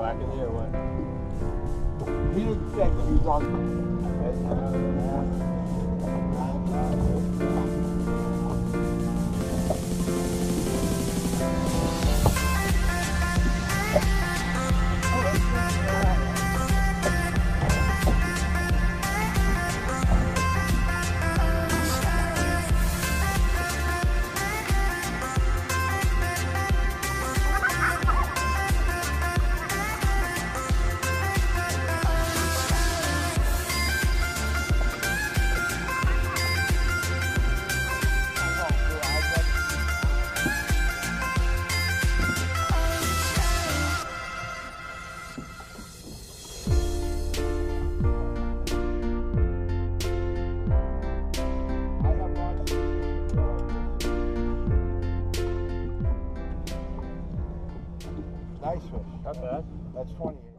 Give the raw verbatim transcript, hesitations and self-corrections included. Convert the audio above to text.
I can hear one. He didn't check if he was on. Nice fish. Not bad. That's twenty.